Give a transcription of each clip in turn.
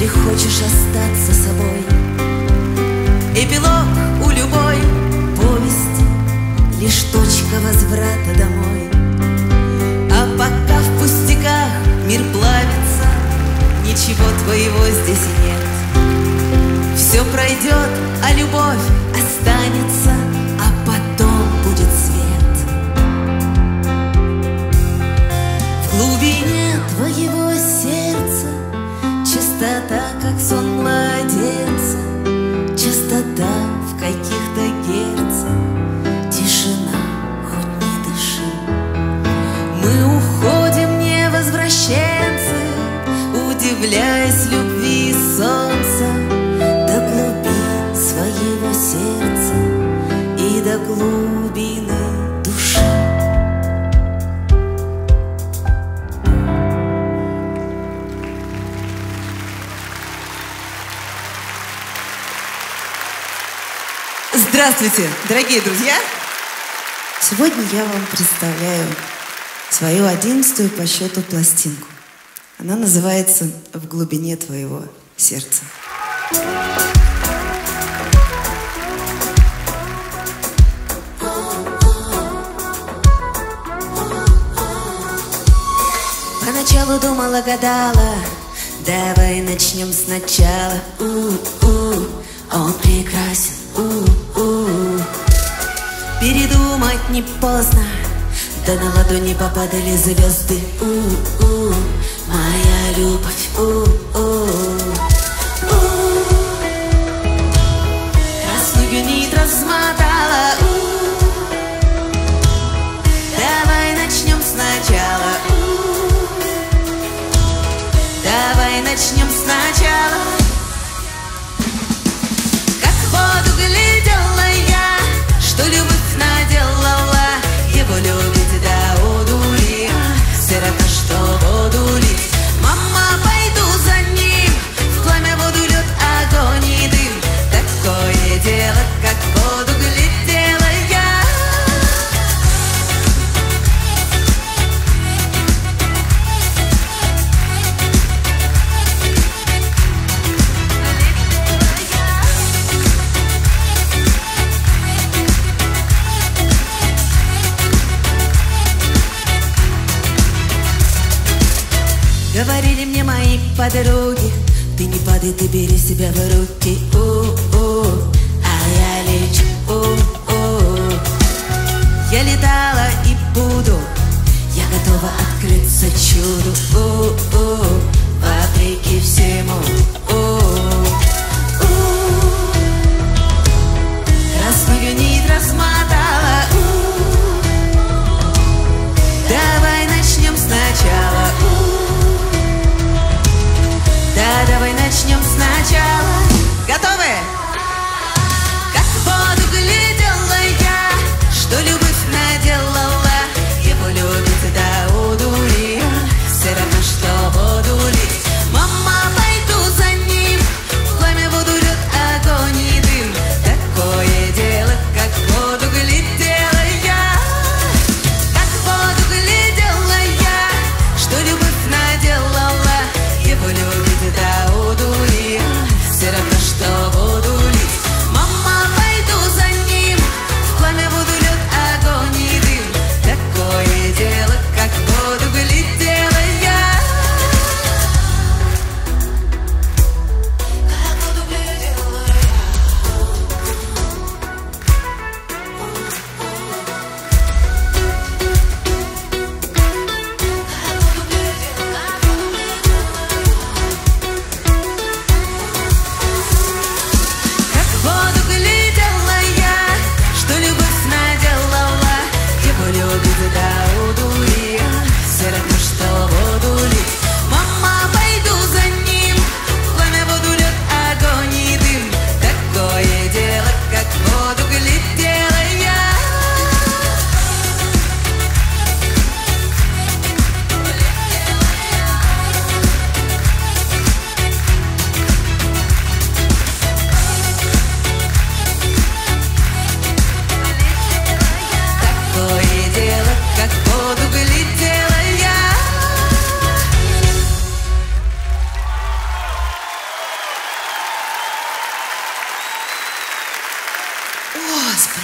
Или хочешь остаться собой? Эпилог у любой повести — лишь точка возврата домой. А пока в пустяках мир плавится, ничего твоего здесь и нет. Все пройдет, а любовь останется, а потом будет свет. В глубине твоего сердца чистота, как сон младенца, частота в каких-то герцах, тишина, хоть не дыши. Мы уходим, не возвращенцы, удивляясь любви солнца до глубин своего сердца и до глубины души. Здравствуйте, дорогие друзья! Сегодня я вам представляю свою 11-ю по счету пластинку. Она называется «В глубине твоего сердца». Поначалу думала, гадала, давай начнем сначала. Он прекрасен. Передумать не поздно, да на ладони попадали звезды. Моя любовь. Красную нить размотала. Давай начнем сначала. Давай начнем сначала. Как в воду глядела я, что любовь наделала. Его любить до одури, все равно, что воду лить. Мама, пойду за ним, в пламя воду лед, огонь и дым. Такое дело, как в воду глядела я. Говорили мне мои подруги, ты не падай, ты бери себя в руки. А я лечу. Я летала и буду, я готова открыться чуду. Вопреки всему. Красную нить размотала. Давай начнем сначала. Да, давай начнем сначала. Готовы? Как в воду глядела я, что любовь наделала. Его любит до одури, все равно, что воду лить. Мама, пойду за ним, в пламя воду лед, огонь и дым. Такое дело, как в воду глядела.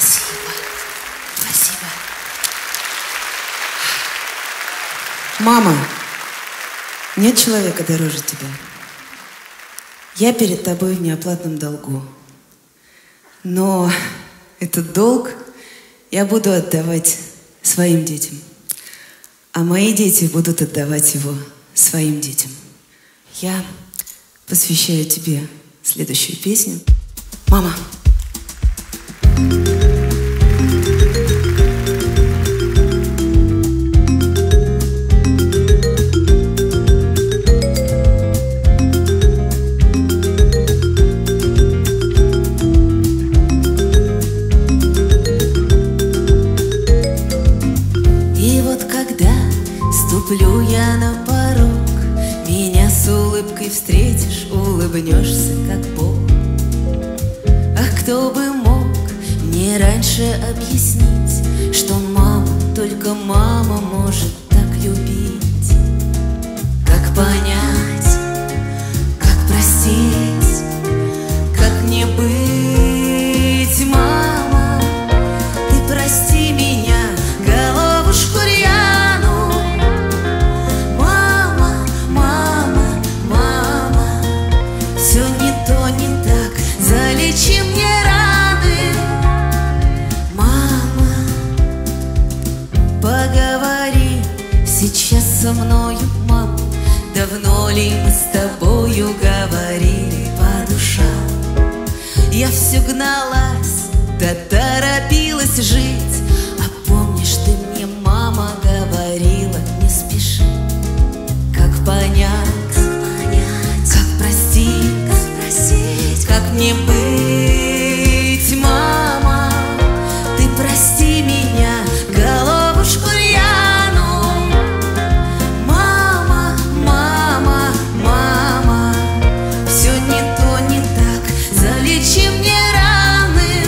Спасибо. Спасибо. Мама, нет человека дороже тебя. Я перед тобой в неоплатном долгу. Но этот долг я буду отдавать своим детям. А мои дети будут отдавать его своим детям. Я посвящаю тебе следующую песню. Мама. И вот когда ступлю я на порог, меня с улыбкой встретишь, улыбнешься, как Бог. Ах, кто бы мог мне раньше объяснить, что мама, только мама может так любить. Как понять, как простить, как не быть, мама, ты прости меня, головушку рьяну. Мама, мама, мама, все не то, не так, залечи мне раны. Мама, поговори сейчас со мною, мам. Давно ли мы с тобою говорили по душам? Я все гналась, да торопилась жить. А помнишь, ты мне, мама, говорила, не спеши. Как понять, как простить, как не быть, мама, ты прости меня, головушку рьяну. Мама, мама, мама, все не то, не так, залечи мне раны.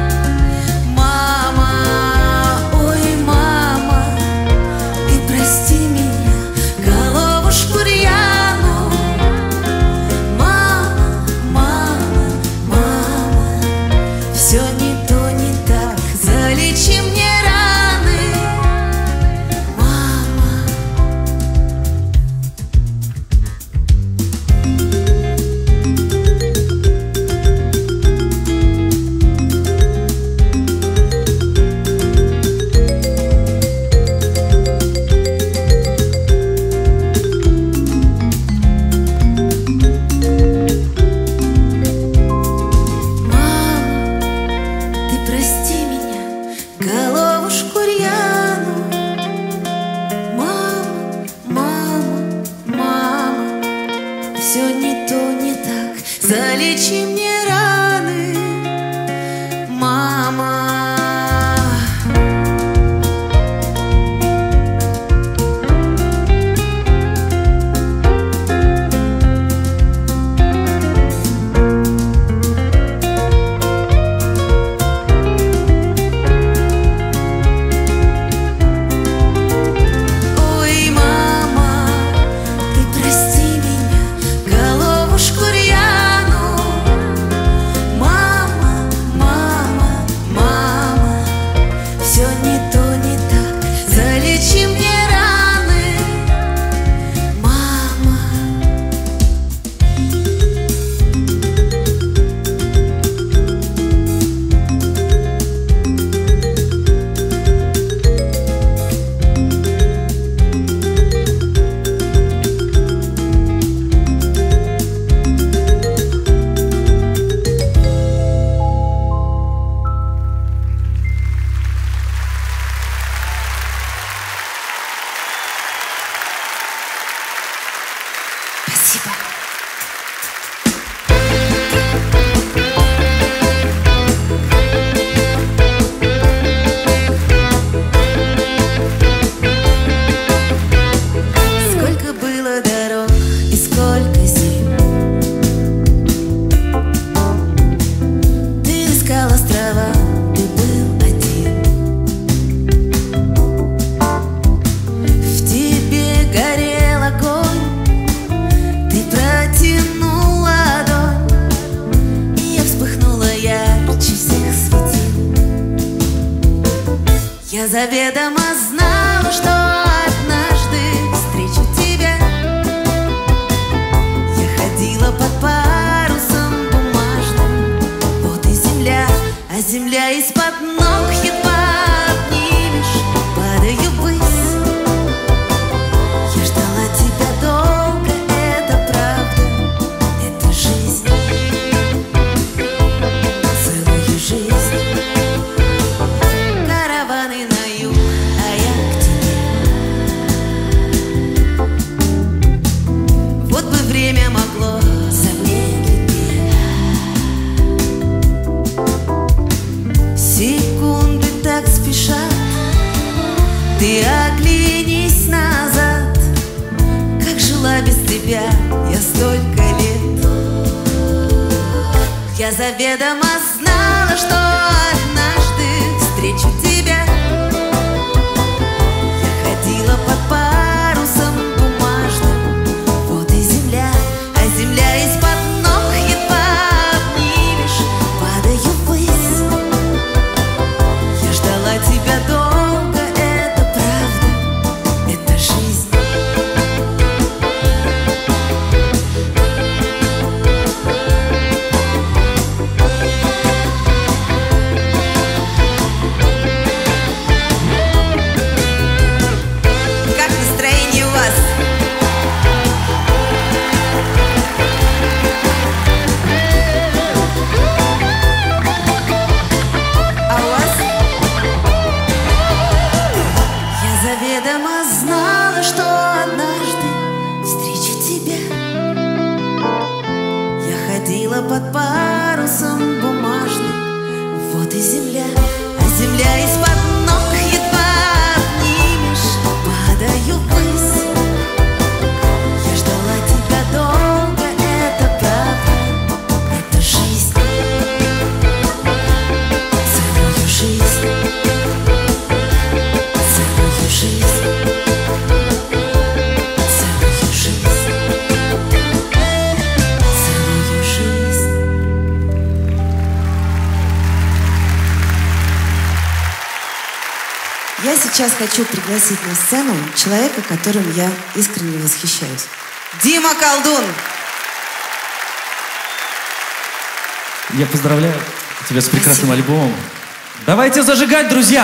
Мама, ой, мама, ты прости меня, головушку рьяну. Мама, мама, мама, все не то, не так, залечи мне раны. Мама. Мама, ты прости меня, Я заведомо знала, что однажды встречу тебя. Я ходила под парусом бумажным, вот и земля, а земля из-под ног едва обнимешь, падаю ввысь. Я ждала тебя долго, это правда, это жизнь, целую жизнь. Караваны на юг, а я к тебе. Вот бы время могло замедлить. Секунды так спешат, ты оглянись назад. Как жила без тебя я столько лет. Я заведомо знала, что однажды встречу тебя. Я ходила под парусом бумажным, вот и земля, а земля из-под ног едва обнимешь, падаю ввысь. Я ждала тебя долго, это правда, это жизнь. Как настроение у вас? А у вас? Я заведомо знала, что однажды встречу тебя. Я ходила под парусом бумажным, вот и земля, а земля из-под ног едва обнимешь, падаю ввысь. Я ждала тебя долго, это правда, это жизнь, целую жизнь, целую жизнь, целую жизнь, целую жизнь. Я сейчас хочу пригласить на сцену человека, которым я искренне восхищаюсь. Дима Колдун! Я поздравляю тебя с прекрасным альбомом. Давайте зажигать, друзья!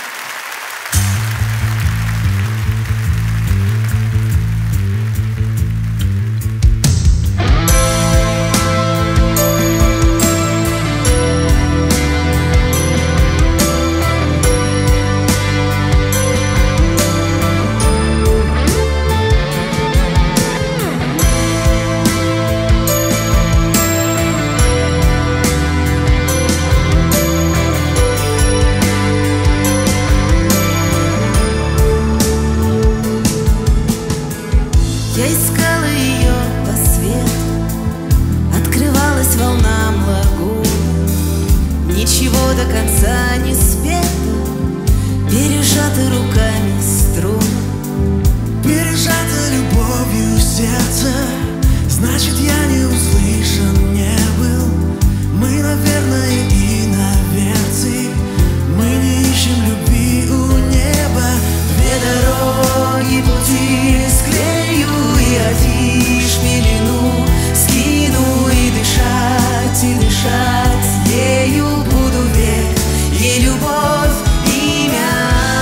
Я искала ее по свету, открывалась волнам лагуны. Ничего до конца не спето, пережаты руками струны. Пережато любовью сердце, значит, я не услышан не был. Мы, наверное, иноверцы, мы не ищем любви у неба. Две дороги пути склею и афиш пелену скину, и дышать ею буду век, ей любовь имя.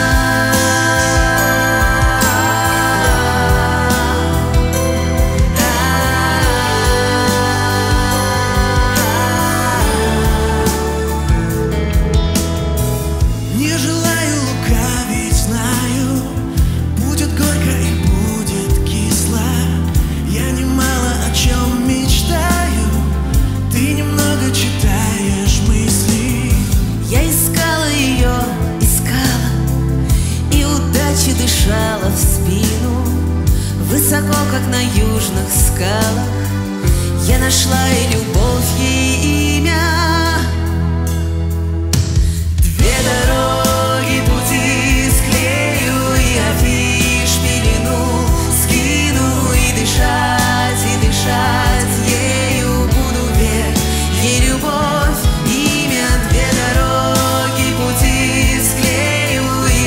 Не желаю лукавить, знаю, будет горько и будет кисло. Я немало о чем мечтаю, ты немного читаешь мысли. Я искала ее, искала, и удачи дышала в спину. Высоко, как на южных скалах, я нашла и любовь, ей имя. Две дороги пути склею и афиш пелену скину, и дышать ею буду век, ей любовь имя. Две дороги пути склею и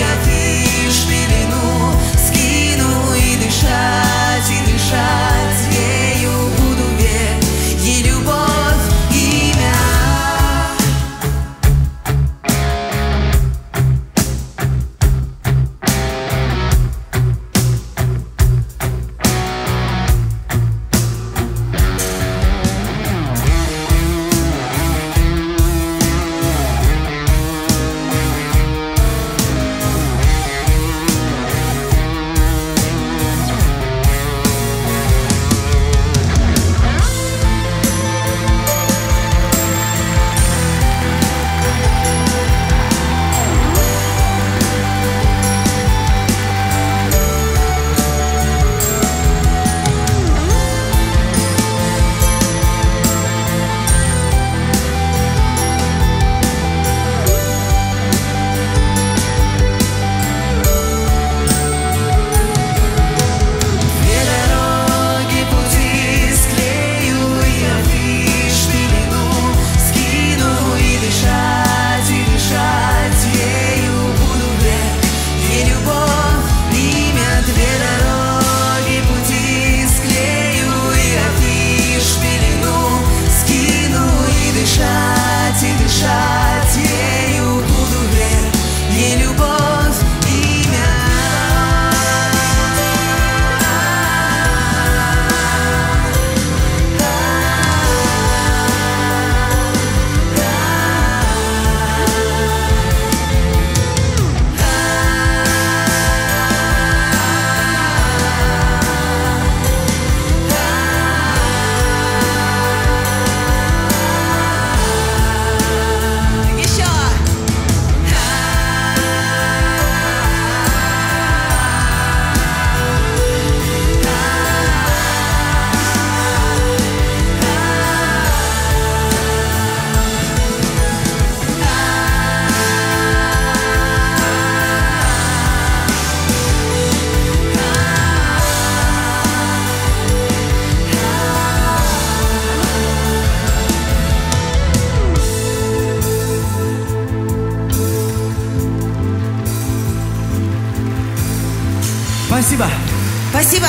Спасибо. Спасибо.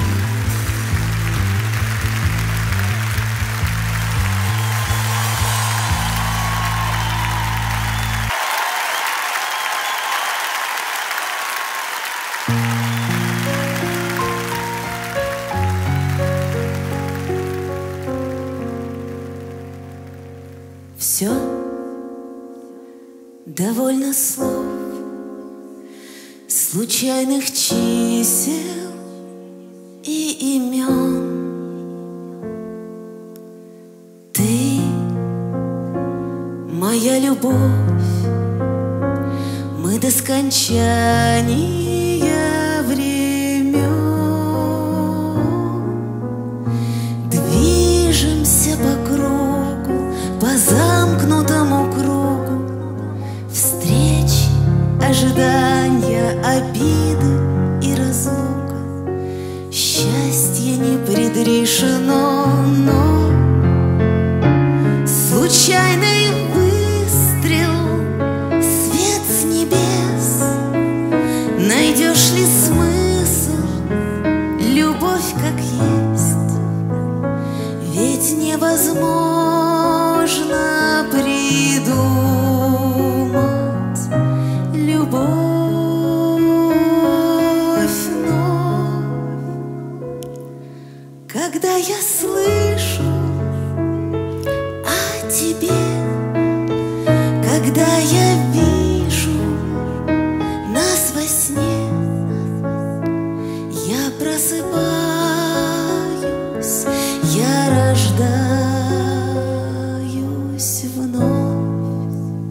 Все довольно слов, случайных чисел и имен. Ты моя любовь, мы до скончания времен движемся по кругу, по замкнутому кругу, встреч, ожидания, обиды и разлука. Счастье не предрешено, но случайный выстрел, свет с небес. Найдешь ли смысл, любовь как есть? Ведь невозможно придумать любовь, но когда я слышу о тебе, когда я вижу нас во сне, я просыпаюсь, я рождаюсь вновь.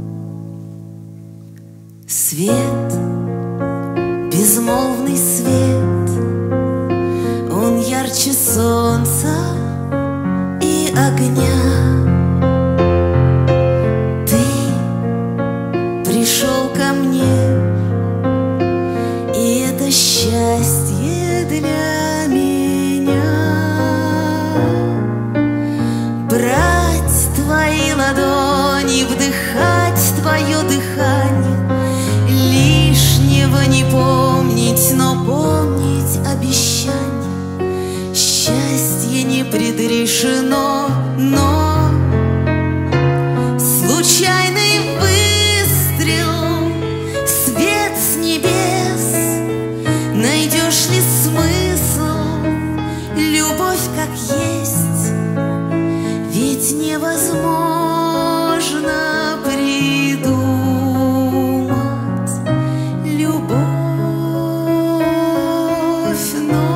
Свет, безмолвный свет, он ярче солнца и огня. Ты пришел ко мне, и это счастье для меня. Брать твои ладони, вдыхать твое дыхание, лишнего не помнить, но помнить обещание. Счастье не предрешено, но случайный выстрел, свет с небес. Найдешь ли смысл, любовь как есть? Ведь невозможно придумать любовь, но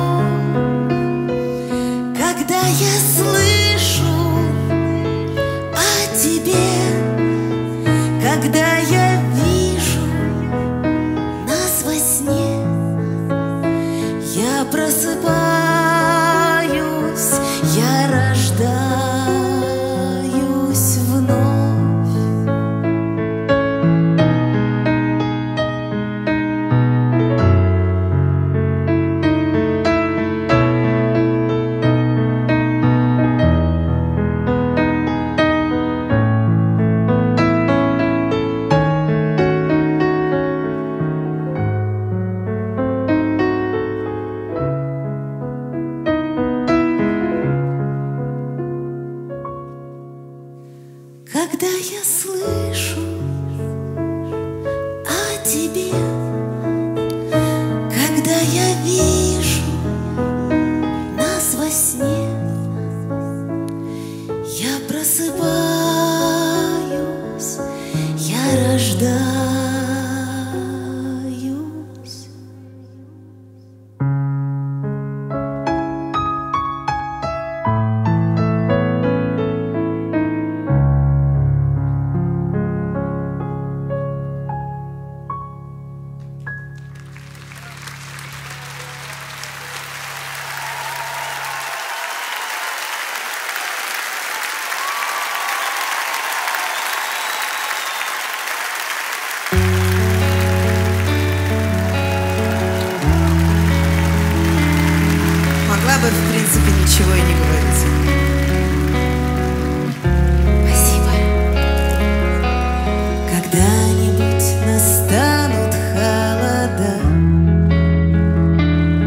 когда я слышу о тебе, когда я вижу нас во сне, я просыпаюсь, я рождаюсь вновь. Когда я слышу о тебе, когда я вижу нас во сне, я просыпаюсь, я рождаюсь. Могла бы, в принципе, ничего и не говорить. Спасибо. Когда-нибудь настанут холода,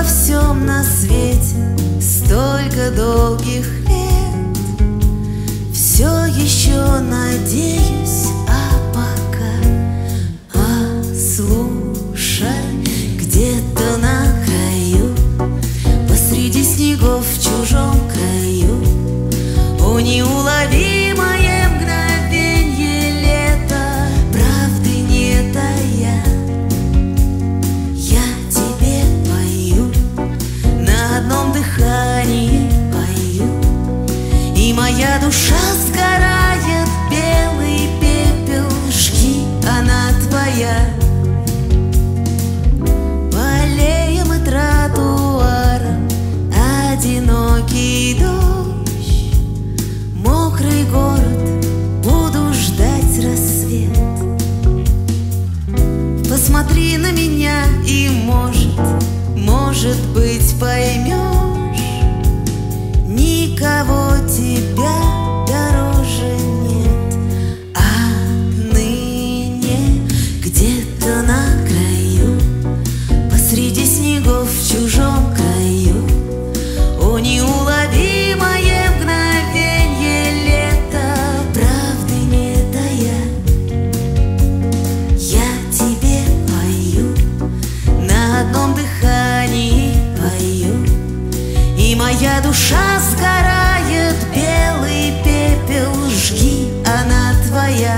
во всем на свете столько долгих лет. Все еще надеюсь, а пока слушай, где-то на краю, посреди снегов в чужом краю, о, неуловимое мгновенье лета, правды не тая, я тебе пою, на одном дыхании пою, и моя душа сгорает, белый пепел, жги, она твоя. По аллеям и тротуарам одинокий дождь, мокрый город, буду ждать рассвет. Посмотри на меня и, может быть, поймешь, никого тебя дороже нет. А ныне где-то на краю, посреди снегов в чужом краю, о, неуловимое мгновенье лета, правды не тая, я тебе пою, на одном дыхании пою, и моя душа сгорает, белый пепел, жги, она твоя.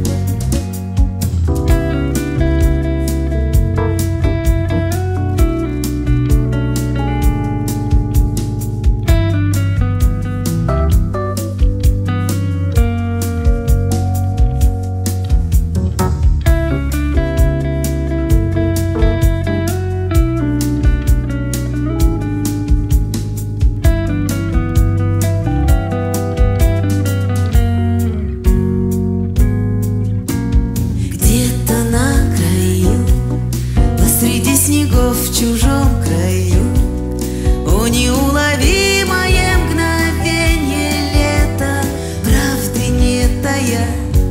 В чужом краю, о, неуловимое мгновенье лета, правды не тая,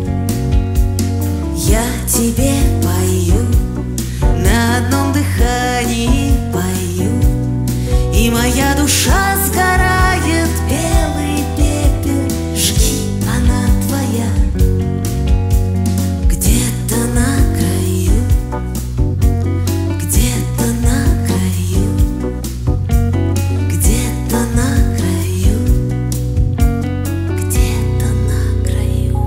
я тебе пою, на одном дыхании пою, и моя душа сгорает, белый пепел, жги, она твоя. Где-то на краю, где-то на краю, где-то на краю, где-то на краю.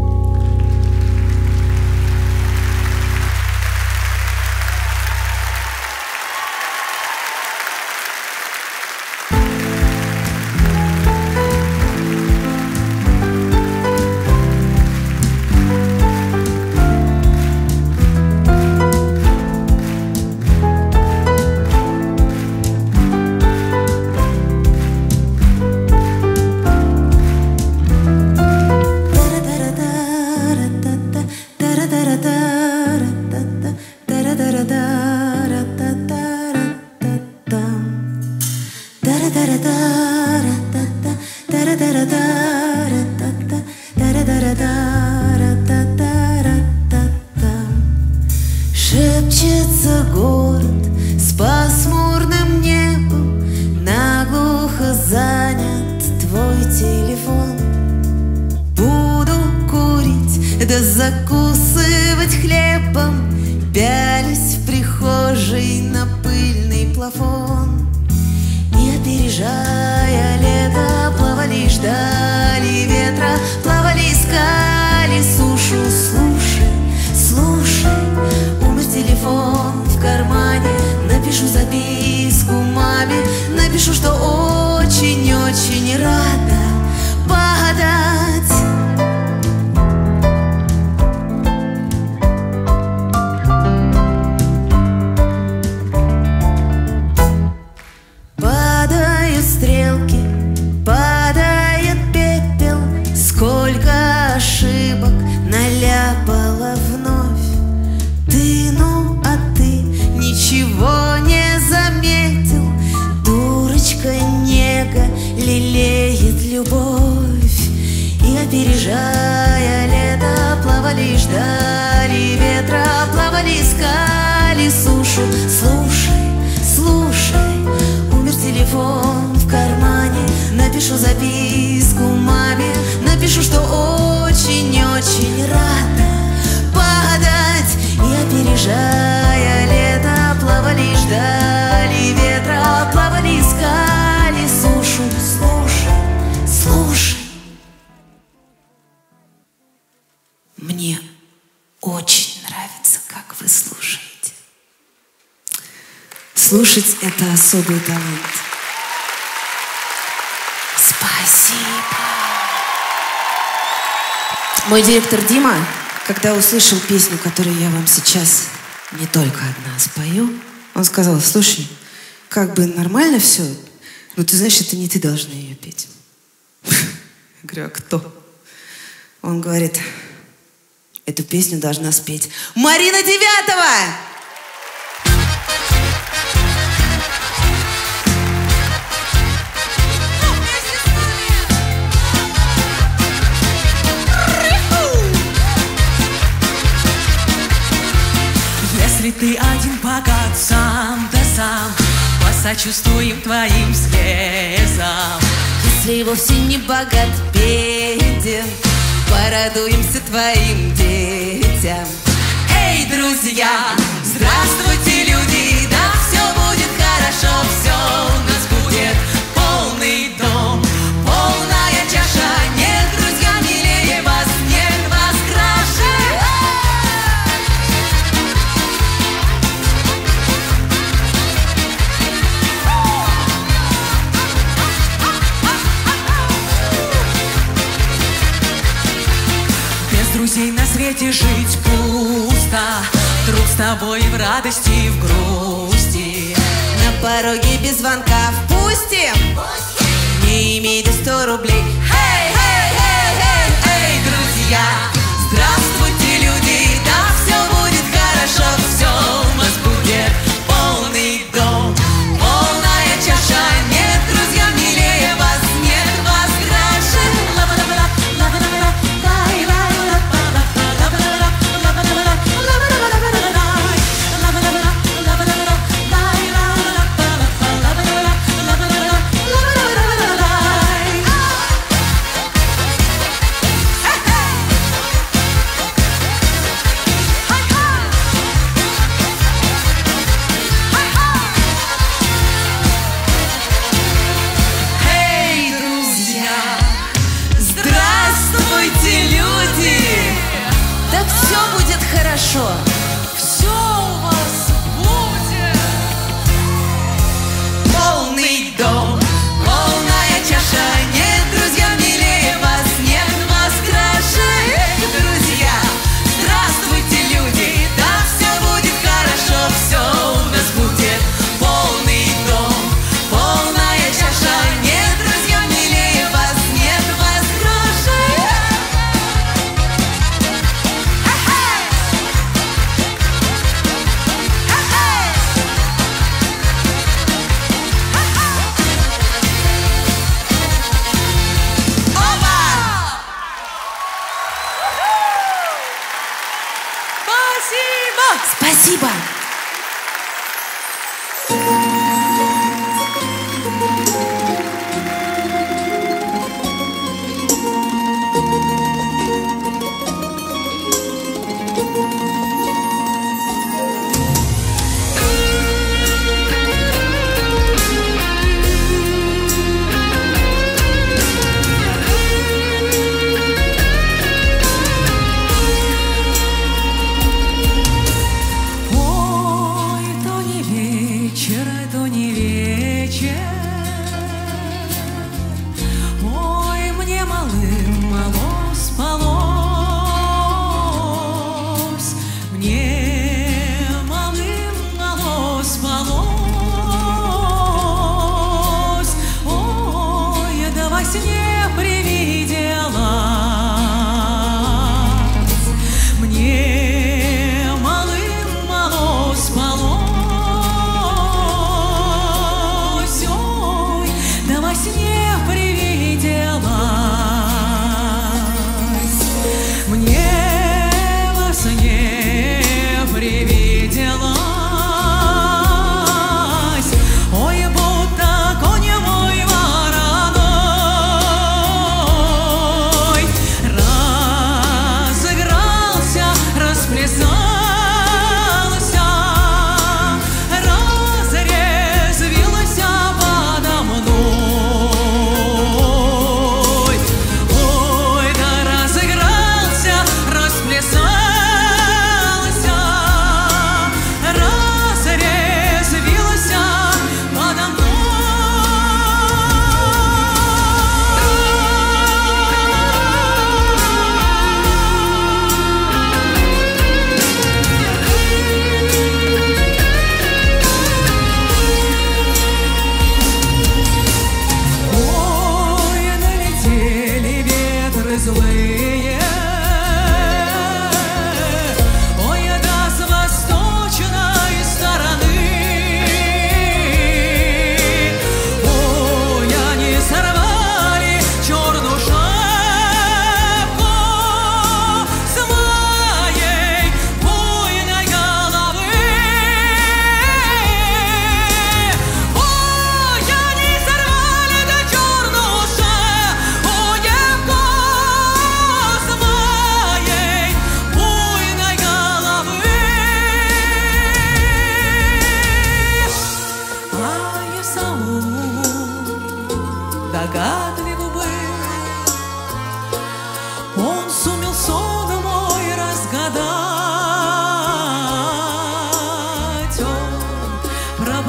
Шепчется город с пасмурным небом, наглухо занят твой телефон. Буду курить да закусывать хлебом, пялись в прихожей на пыльный плафон. И опережая лето, плавали, ждали ветра, плавали, искали сушу. Слушай, слушай, умер телефон в кармане, напишу записку маме, напишу, что очень-очень рада погадать. Падают стрелки, падает пепел, сколько ошибок наляпала вновь. Ты, ну а ты ничего не заметил, дурочка нега лелеет любовь. И опережая лето, плавали, ждали ветра, плавали, искали сушу. Слушай, слушай, унижая лето, плавали, ждали ветра, плавали, искали сушу. Слушай, слушай, мне очень нравится, как вы слушаете. Слушать — это особый талант. Спасибо. Мой директор Дима, когда услышал песню, которую я вам сейчас не только одна спою, он сказал: слушай, как бы нормально все, но ты знаешь, это не ты должна ее петь. Я говорю: а кто? Он говорит: эту песню должна спеть Марина Девятова! Если ты один богат сам да сам, посочувствуем твоим слезам. Если вовсе не богат, беден, порадуемся твоим детям. Эй, друзья, здравствуйте, люди, да все будет хорошо, все у нас будет полный дом, полная чаша. Нет, друзья, милее вас, нет вас краше. Без друзей на свете жить пусто, друг с тобой в радости и в грусти. На пороге без звонка впустим, не имея 100 рублей. Эй, эй, эй, эй, эй, друзья, здравствуйте, люди, да все будет хорошо, все у нас будет полный дом, полная чаша. Нет, друзья, милее вас, нет вас краше. Эй, друзья, здравствуйте, люди, Да все будет хорошо. все у вас будет полный дом, полная чаша. Нет, друзья, милее вас, нет вас краше. Эх, друзья, здравствуйте, люди, да все будет хорошо, все у нас будет полный дом, полная чаша. Нет, друзья, милее вас, нет вас краше. Спасибо. О,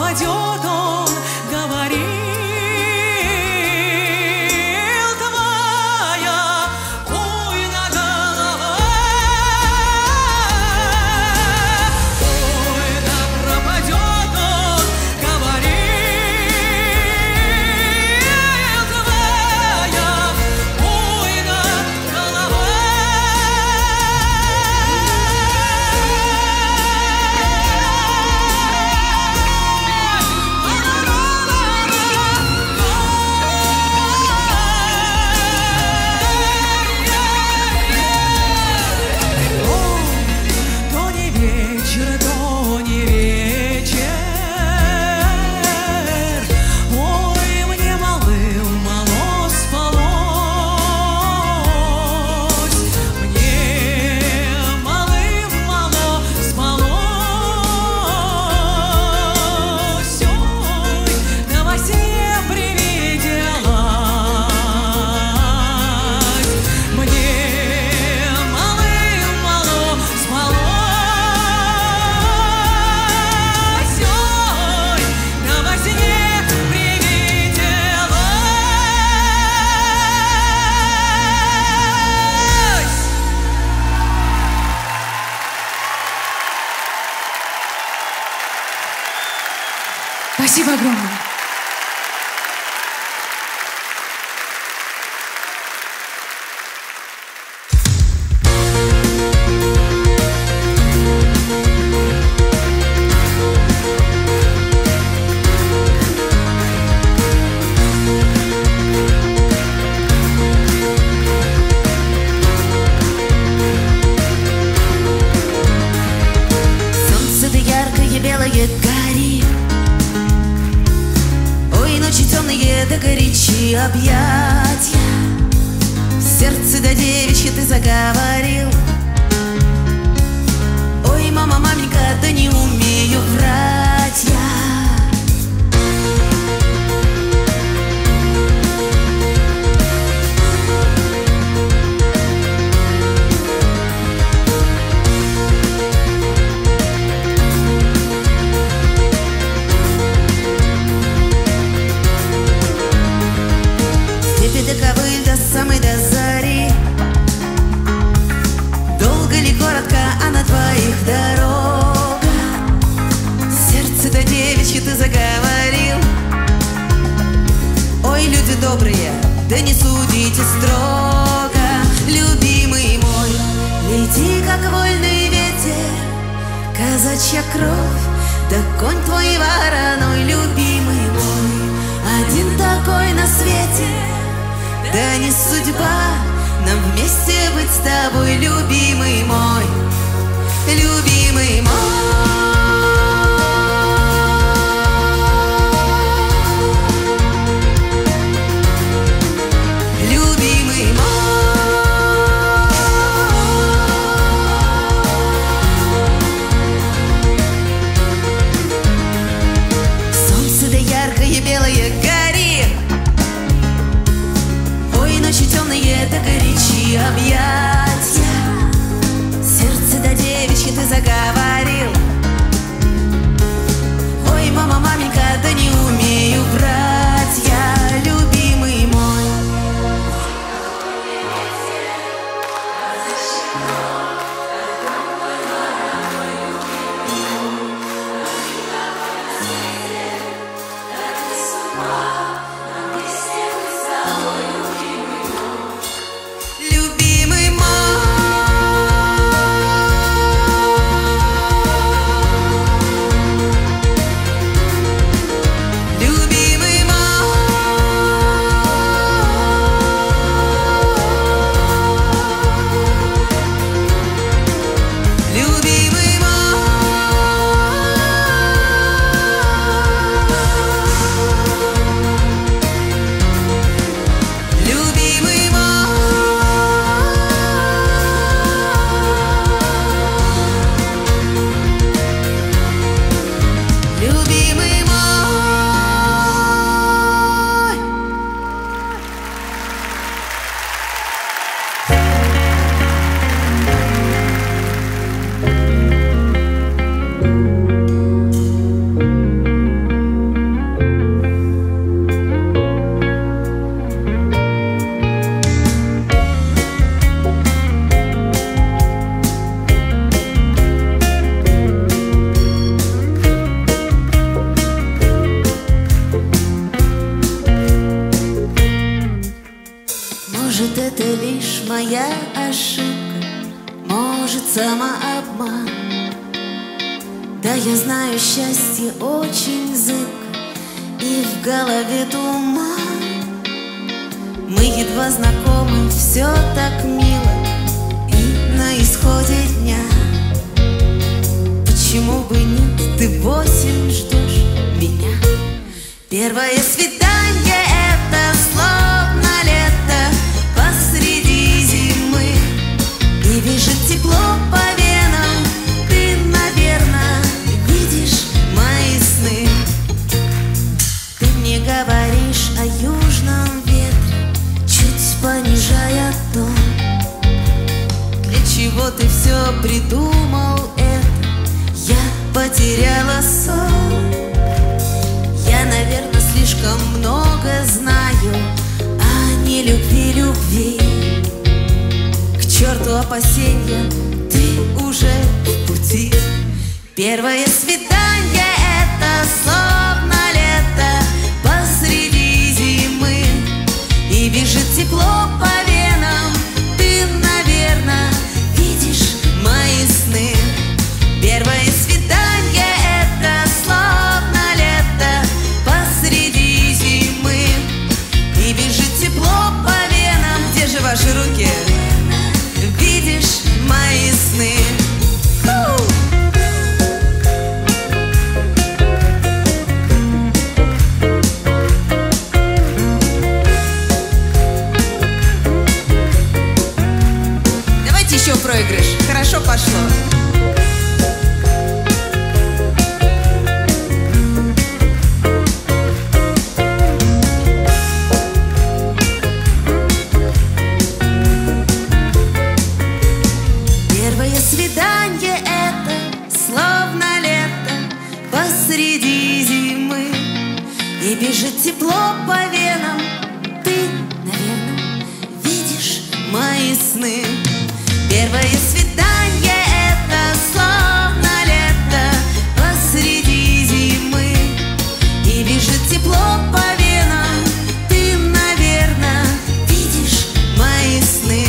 пропадет, он говорил, твоя буйна голова. Ой, да пропадет, он говорил, твоя буйна голова. То не вечер, то не вечер. Ой, мне мало спалось. Мне мало спалось. Ой, да во сне привиделась. Мне мало спалось. Ой, да во сне привиделась. Спасибо огромное. Солнце ты яркое, белое, гори. Ой, ночи темные, да горячи объятья. Сердце до девичьи ты заговорил. Ой, мама, маменька, да не умею врать я. Степи до ковыль, до самой до зари. Долго ли, коротко, а на двоих дорога. Сердце до девичьи ты заговорил. Ой, люди добрые, да не судите строго. Любимый мой, лети, как вольный ветер. Казачья кровь, да конь твой вороной. Любимый мой, один такой на свете. Да не судьба нам вместе быть с тобой, любимый мой, любимый мой. Любимый мой. Солнце да яркое, белое, гори. Ой, ночи темные, да горячи объятья. Сердце до девичьи ты заговорил. моя ошибка, может, самообман. Да, я знаю, счастье очень зыбко, и в голове туман. Мы едва знакомы, все так мило, и на исходе дня. Почему бы нет, ты 8 ждешь меня? Первое свидание — это словно лето посреди зимы, и бежит тепло по венам. Ты, наверное, видишь мои сны. Ты мне говоришь о южном ветре, чуть понижая тон. Для чего ты все придумал это? Я потеряла сон. Я, наверное, слишком много знаю о нелюбви. К черту опасения, ты уже в пути. Первое свидание — это словно лето посреди зимы, и бежит тепло по венам. Ты, наверное, видишь мои сны. Первое свидание — это словно лето посреди зимы, и бежит тепло по венам. Где же ваши руки? Видишь мои сны. Давайте еще проигрыш. Хорошо пошло. Свидание — это словно лето посреди зимы, и бежит тепло по венам. Ты, наверное, видишь мои сны. Первое свидание — это словно лето посреди зимы, и бежит тепло по венам. Ты, наверное, видишь мои сны.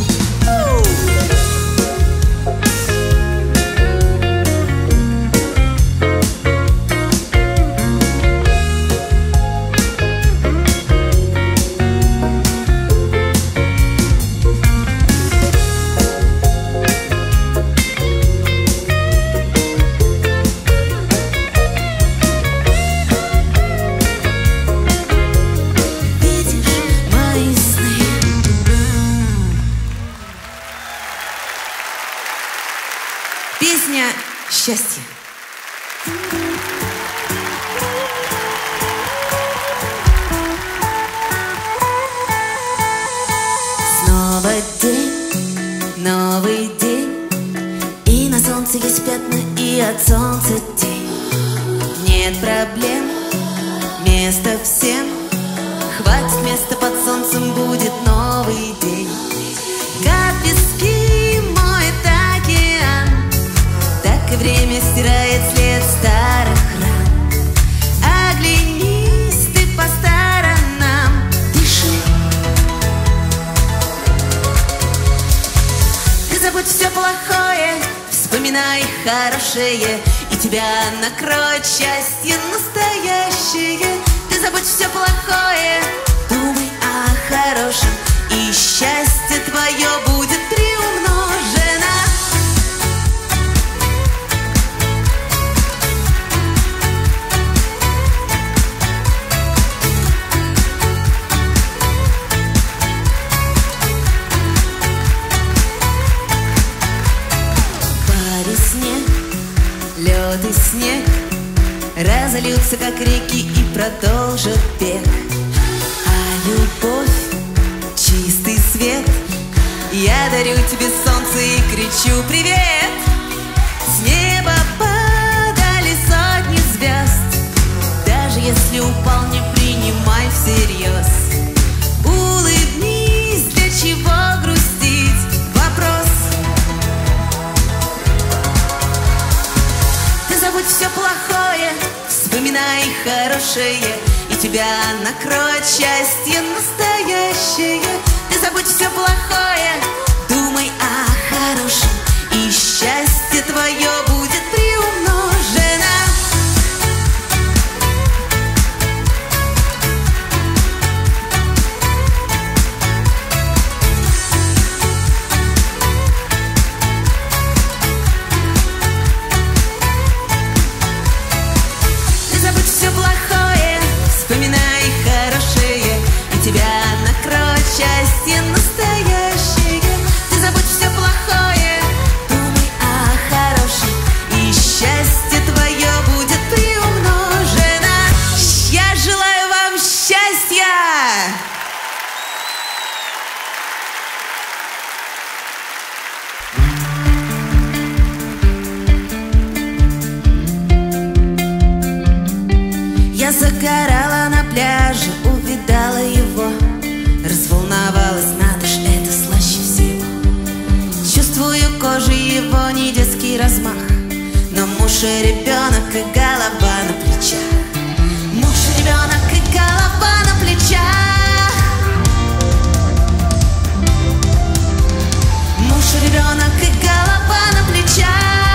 Песня «Счастье». Снова день, новый день, и на солнце есть пятна, и от солнца тень. Нет проблем, места всем, хватит места под солнцем, будет новый день. Как пески моет океан, так и время стирает след старых ран. Оглянись ты по сторонам, дыши. Ты забудь все плохое, вспоминай хорошее, и тебя накроет счастье настоящее. Ты забудь все плохое, думай о хорошем, и счастье твое будет приумножено. По весне лед и снег разольются, как реки, и продолжат бег. А любовь — чистый свет. Я дарю тебе солнце и кричу привет. С неба падали сотни звезд. Даже если упал, не принимай всерьез. Улыбнись, для чего грустить? Вопрос. Ты забудь все плохое, вспоминай хорошее, и тебя накроет счастье настоящее. Ты забудь все плохое, думай о хорошем, и счастье твое будет приумножено. Ты забудь все плохое, вспоминай хорошее, и тебя накроет счастье настоящее. Ты забудь все плохое, думай о хорошем, и счастье твое будет приумножено. Я желаю вам счастья! Я загорала на пляже, увидала его, разволновалась, надо ж, это слаще всего. Чувствую кожей его не детский размах, но муж и ребенок и голова на плечах. Муж и ребенок и голова на плечах. Муж и ребенок и голова на плечах.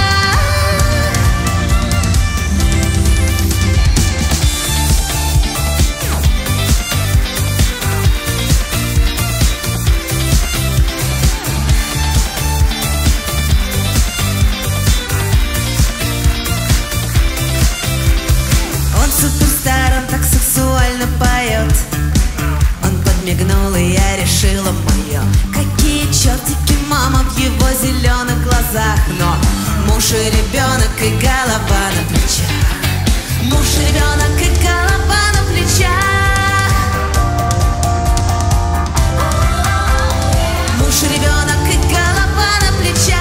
Суперстар, он так сексуально поет. Он подмигнул, и я решила мое. Какие чертики, мама, в его зеленых глазах. Но муж и ребенок и голова на плечах. Муж и ребенок и голова на плечах. Муж и ребенок и голова на плечах.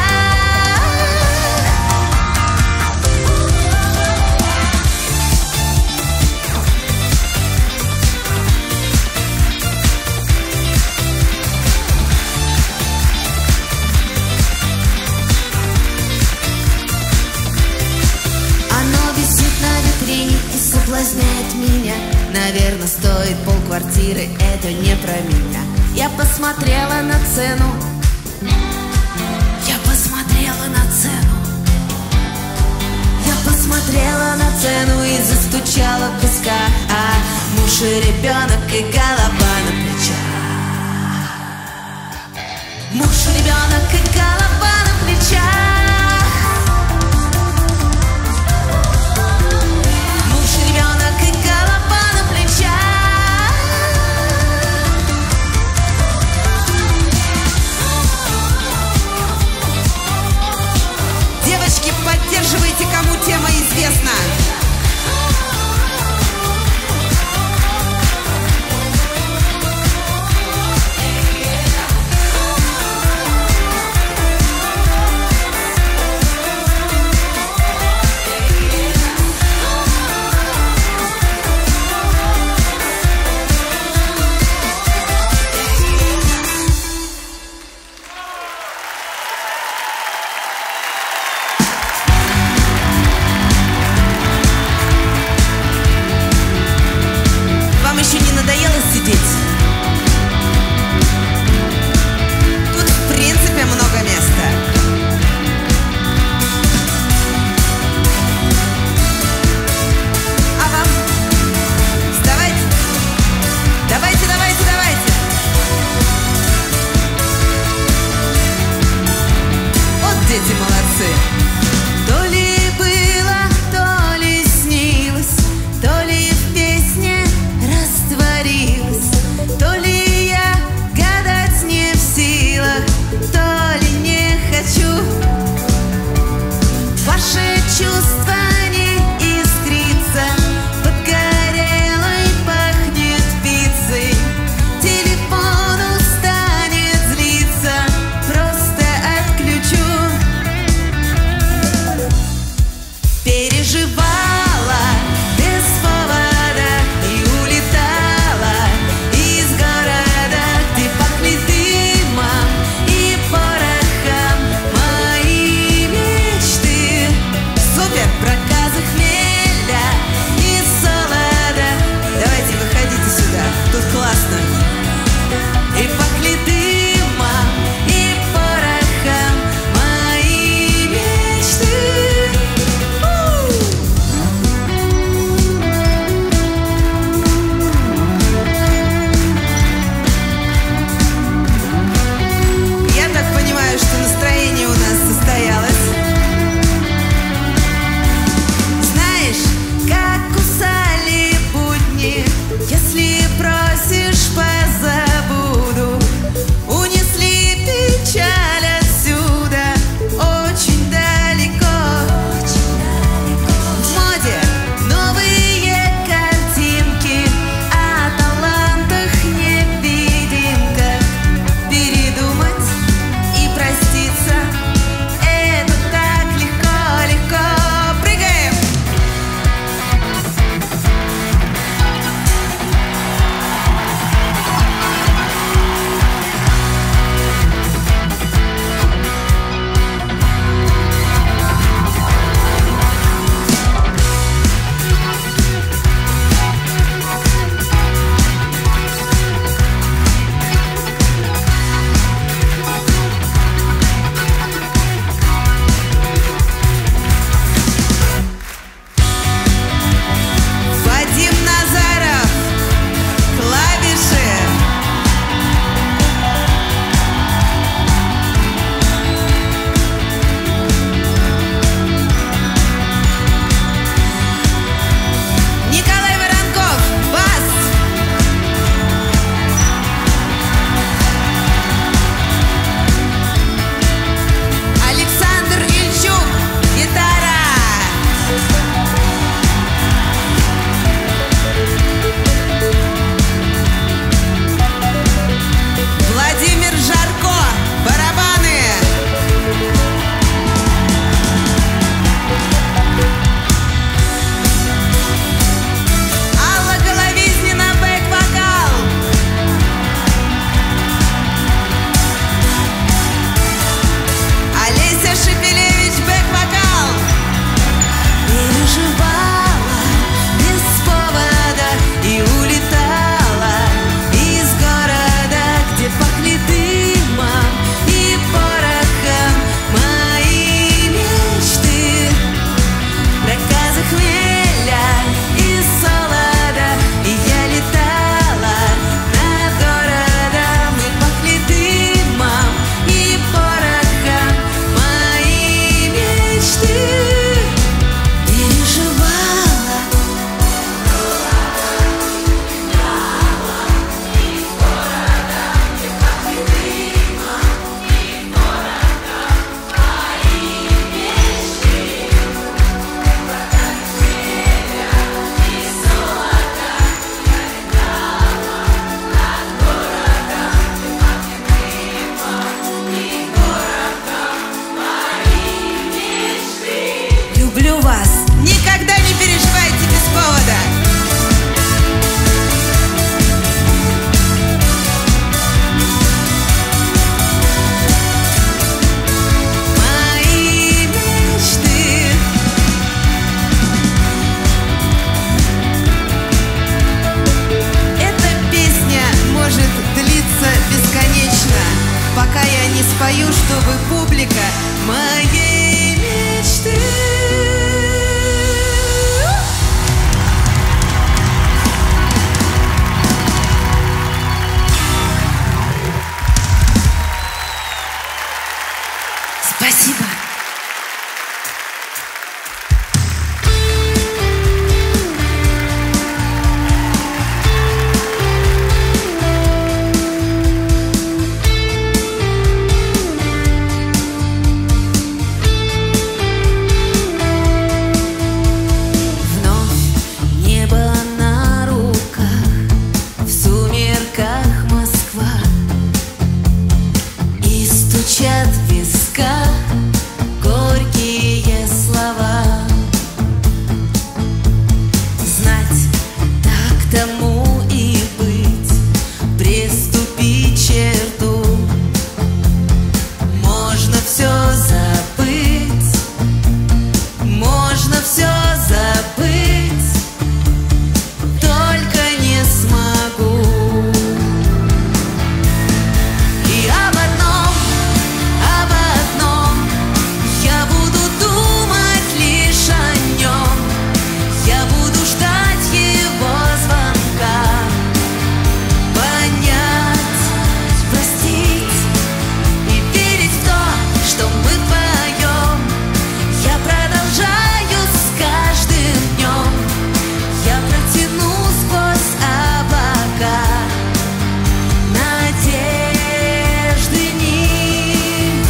И соблазняет меня. Наверное, стоит полквартиры, это не про меня. Я посмотрела на цену. Я посмотрела на цену. Я посмотрела на цену и застучала в песка. А муж и ребенок и голова на плечах. Муж и ребенок и голова на плечах. Ребенок и голова на плечах. Девочки, поддерживайте, кому тема известна. публика моей мечты. Спасибо. В висках горькие слова. Знать, так тому и быть, приступить черту. Можно все забыть, можно все забыть, только не смогу. И об одном я буду думать лишь о нем. Я буду ждать его звонка. Понять, простить и верить в то, что мы вдвоем. Я продолжаю с каждым днем. Я протяну сквозь облака надежды нить.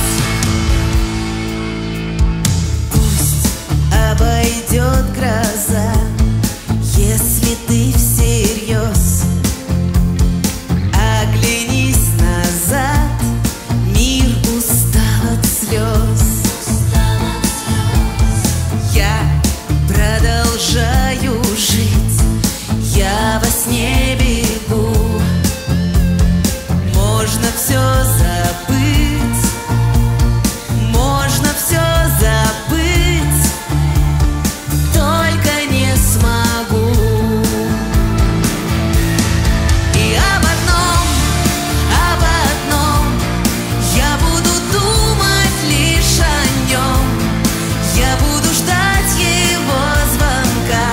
Обойдет гроза, если ты всерьез. Оглянись назад, мир устал от слез. Я продолжаю жить, я во сне бегу. Можно все забыть, можно все забыть, только не смогу. И об одном я буду думать лишь о нем. Я буду ждать его звонка.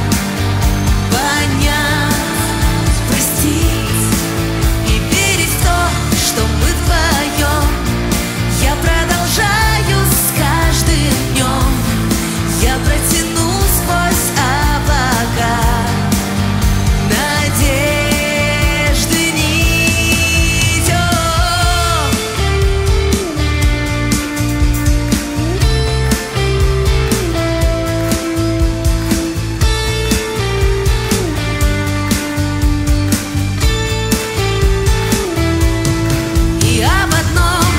Понять, простить и верить в то, что мы вдвоем. Я продолжаю с каждым днем. Я протяну сквозь облака надежды нить. И об одном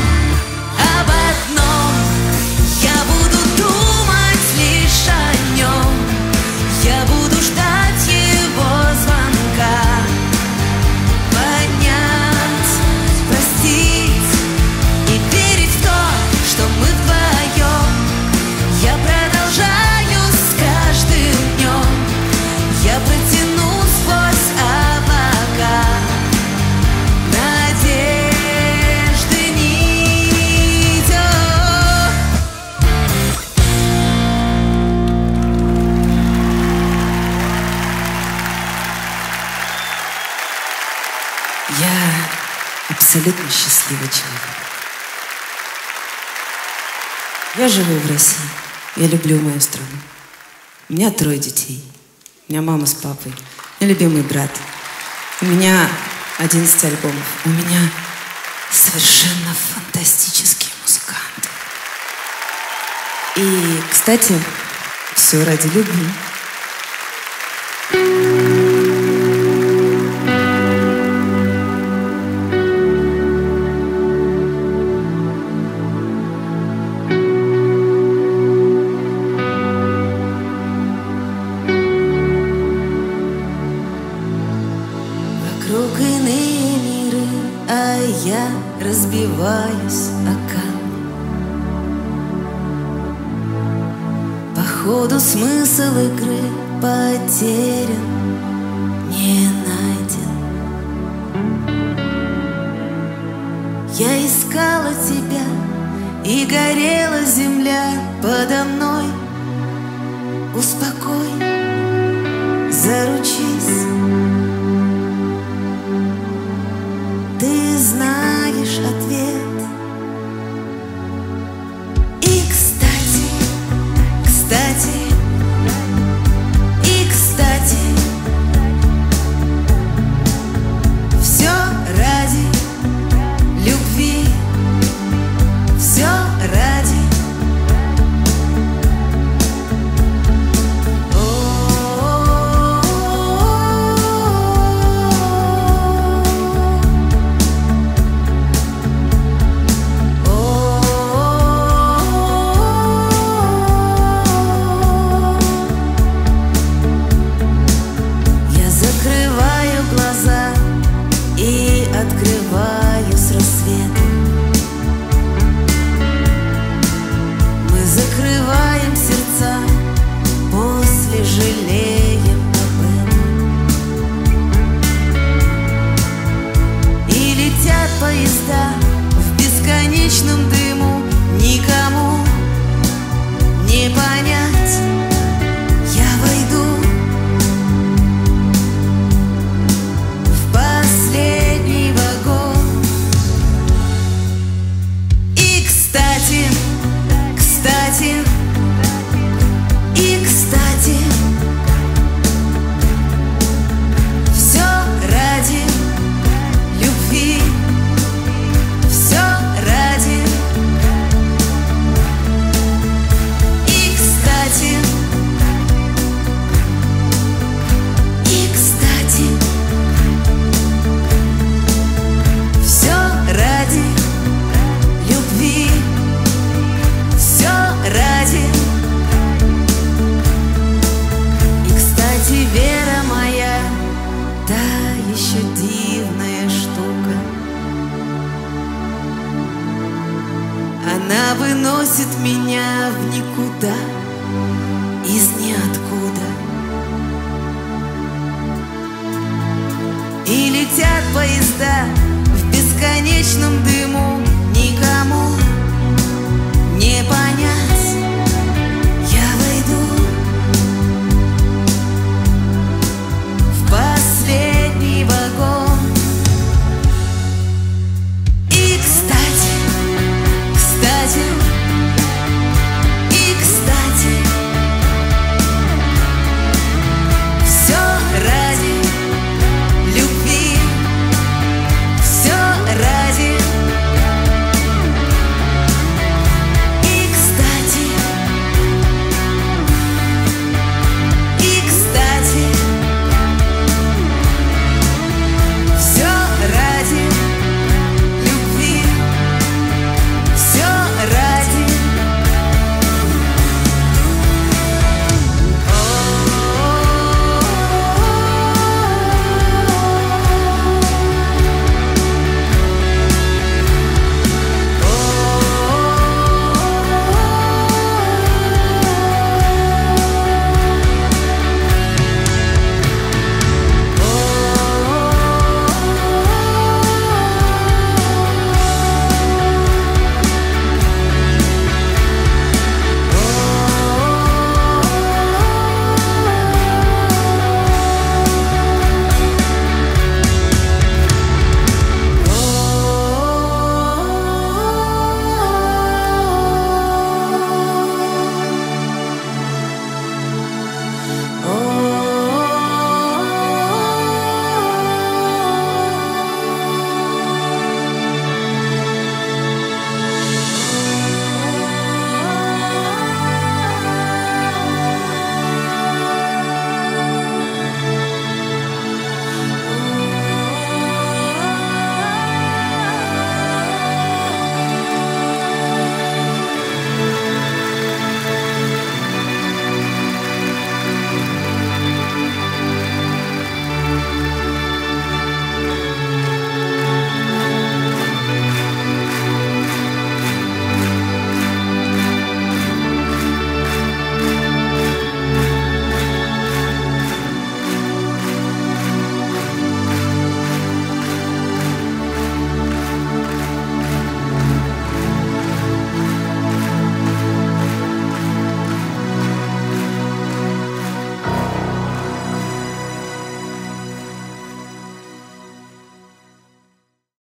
я буду думать лишь о нем. Я буду ждать его звонка. Понять, простить и верить в то, что мы вдвоем. Я продолжаю с каждым днем. Я протяну сквозь облака надежды нить. Я абсолютно счастливый человек. Я живу в России. Я люблю мою страну. У меня 3 детей. У меня мама с папой. У меня любимый брат. У меня 11 альбомов. У меня совершенно фантастические музыканты. И, кстати, все ради любви. Вокруг иные миры, а я разбиваюсь о камни. Походу смысл игры потерян, не найден. Я искала тебя и горела земля подо мной. Успокой, заручись, ты знаешь ответ. И кстати, все ради любви, все ради. Я закрываю глаза и открываю с рассветом. Мы закрываем сердца, после жалеем об этом. И летят поезда в бесконечном дыму, никому не понять. Я войду в последний вагон. И кстати, все ради любви, все ради. И кстати, все ради любви, все ради. И, кстати, вера моя, та еще дивная штука. Она выносит меня в никуда, из ниоткуда. И летят поезда в бесконечном дыму, никому не понять.